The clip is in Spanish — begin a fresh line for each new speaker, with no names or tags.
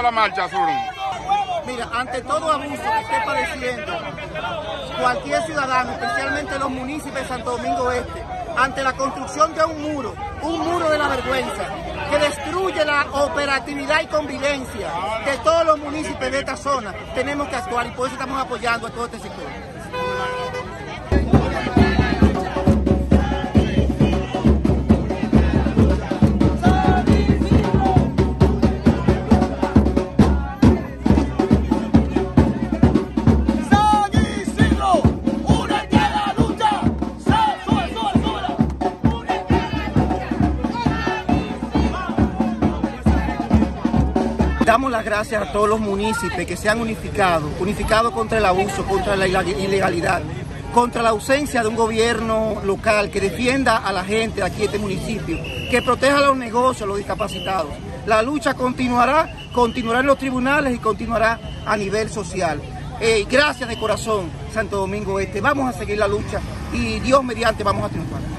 la marcha, Azul?
Mira, ante todo abuso que esté padeciendo cualquier ciudadano, especialmente los municipios de Santo Domingo Este, ante la construcción de un muro de la vergüenza, que destruye la operatividad y convivencia de todos los municipios de esta zona, tenemos que actuar y por eso estamos apoyando a todo este sector. Damos las gracias a todos los municipios que se han unificado contra el abuso, contra la ilegalidad, contra la ausencia de un gobierno local que defienda a la gente de aquí de este municipio, que proteja los negocios, a los discapacitados. La lucha continuará en los tribunales y continuará a nivel social. Gracias de corazón, Santo Domingo Este. Vamos a seguir la lucha y Dios mediante vamos a triunfar.